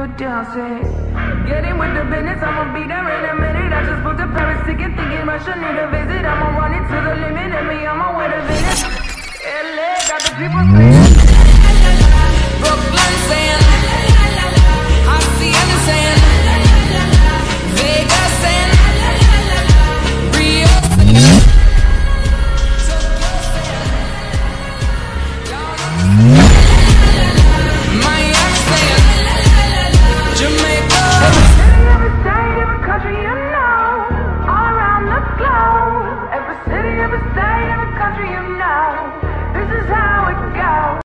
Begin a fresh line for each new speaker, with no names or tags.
put down, say. Getting with the business, I'ma be there in a minute. I just booked a Paris ticket, thinking Russia need a visit. I'ma run it to the limit, and me on my way to Venice. LA got the people saying